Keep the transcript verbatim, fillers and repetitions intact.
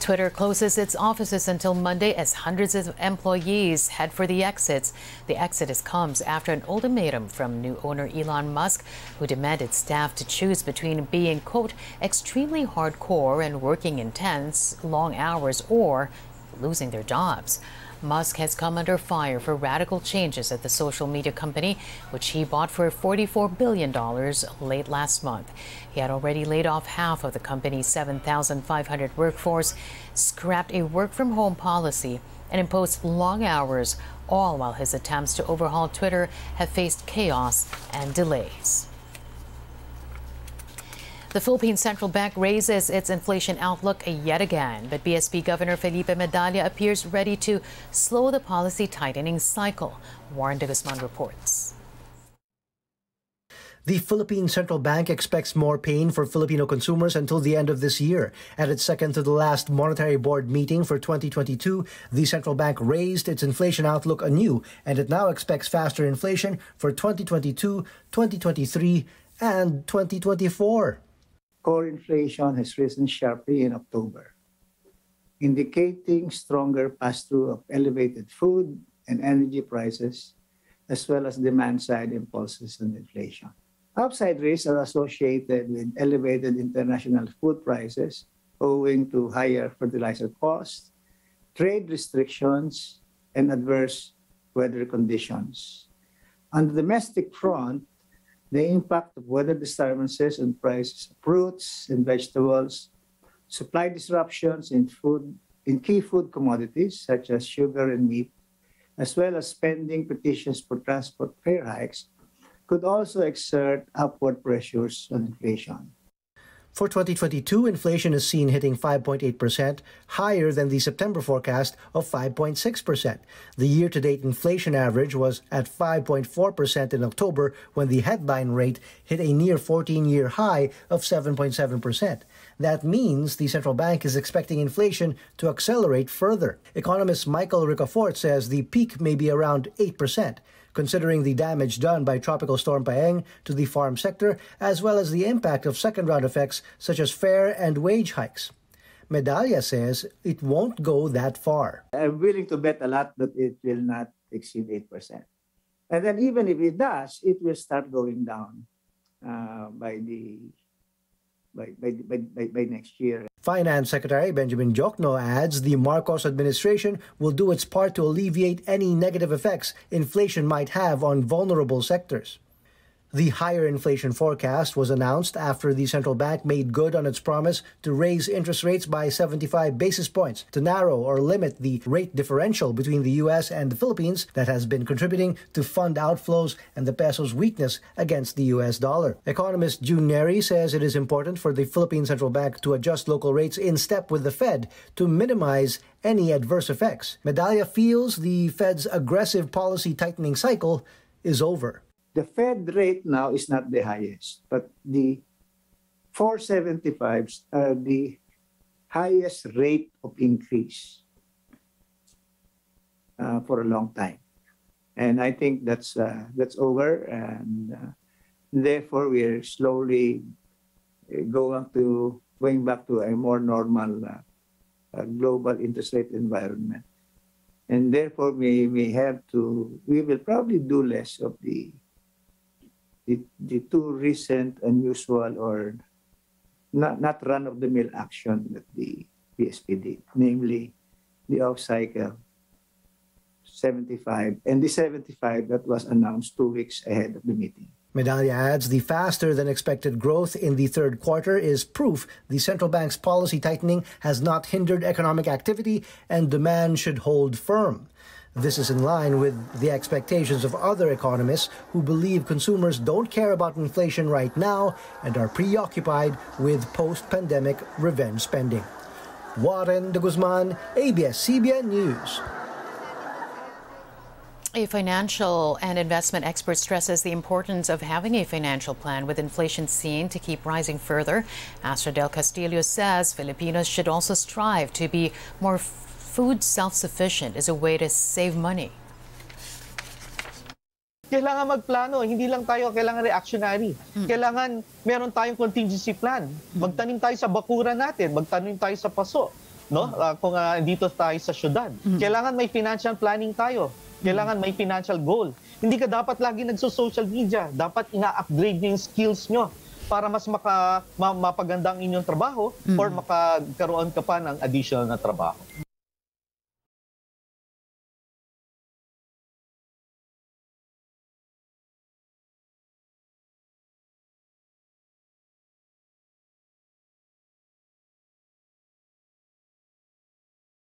Twitter closes its offices until Monday as hundreds of employees head for the exits. The exodus comes after an ultimatum from new owner Elon Musk, who demanded staff to choose between being, quote, extremely hardcore and working intense, long hours, or losing their jobs. Musk has come under fire for radical changes at the social media company, which he bought for forty-four billion dollars late last month. He had already laid off half of the company's seven thousand five hundred workforce, scrapped a work-from-home policy, and imposed long hours, all while his attempts to overhaul Twitter have faced chaos and delays. The Philippine Central Bank raises its inflation outlook yet again, but B S P Governor Felipe Medalla appears ready to slow the policy tightening cycle. Warren de Guzman reports. The Philippine Central Bank expects more pain for Filipino consumers until the end of this year. At its second to the last Monetary Board meeting for twenty twenty-two, the central bank raised its inflation outlook anew, and it now expects faster inflation for twenty twenty-two, twenty twenty-three, and twenty twenty-four. Core inflation has risen sharply in October, indicating stronger pass-through of elevated food and energy prices, as well as demand-side impulses on inflation. Upside risks are associated with elevated international food prices owing to higher fertilizer costs, trade restrictions, and adverse weather conditions. On the domestic front, the impact of weather disturbances on prices of fruits and vegetables, supply disruptions in food in key food commodities such as sugar and meat, as well as spending petitions for transport fare hikes, could also exert upward pressures on inflation. For twenty twenty-two, inflation is seen hitting five point eight percent, higher than the September forecast of five point six percent. The year-to-date inflation average was at five point four percent in October, when the headline rate hit a near fourteen-year high of seven point seven percent. That means the central bank is expecting inflation to accelerate further. Economist Michael Ricafort says the peak may be around eight percent. Considering the damage done by Tropical Storm Paeng to the farm sector, as well as the impact of second-round effects such as fare and wage hikes. Medalla says it won't go that far. I'm willing to bet a lot that it will not exceed eight percent. And then even if it does, it will start going down uh, by, the, by, by, by, by, by next year. Finance Secretary Benjamin Diokno adds the Marcos administration will do its part to alleviate any negative effects inflation might have on vulnerable sectors. The higher inflation forecast was announced after the central bank made good on its promise to raise interest rates by seventy-five basis points to narrow or limit the rate differential between the U S and the Philippines that has been contributing to fund outflows and the peso's weakness against the U S dollar. Economist June Neri says it is important for the Philippine Central Bank to adjust local rates in step with the Fed to minimize any adverse effects. Medalla feels the Fed's aggressive policy tightening cycle is over. The Fed rate now is not the highest, but the four seventy-fives are the highest rate of increase uh, for a long time. And I think that's, uh, that's over, and uh, therefore we are slowly going, to, going back to a more normal uh, uh, global interest rate environment. And therefore we, we have to, we will probably do less of the The, the two recent unusual or not, not run-of-the-mill action that the B S P did, namely the off-cycle seventy-five and the seventy-five that was announced two weeks ahead of the meeting. Medalla adds the faster-than-expected growth in the third quarter is proof the central bank's policy tightening has not hindered economic activity and demand should hold firm. This is in line with the expectations of other economists who believe consumers don't care about inflation right now and are preoccupied with post-pandemic revenge spending. Warren de Guzman, A B S C B N News. A financial and investment expert stresses the importance of having a financial plan with inflation seen to keep rising further. Astro Del Castillo says Filipinos should also strive to be more food self-sufficient as a way to save money. Kailangan magplano, hindi lang tayo kailangan reactionary. Hmm. Kailangan meron tayong contingency plan. Magtanim tayo sa bakuran natin, magtanim tayo sa paso. no? Uh, kung uh, dito tayo sa syudad. Mm-hmm. Kailangan may financial planning tayo. Kailangan may financial goal. Hindi ka dapat lagi nagso-social media. Dapat ina-upgrade niyo yung skills nyo para mas maka, ma, mapaganda ang inyong trabaho mm-hmm. or makagkaroon ka pa ng additional na trabaho.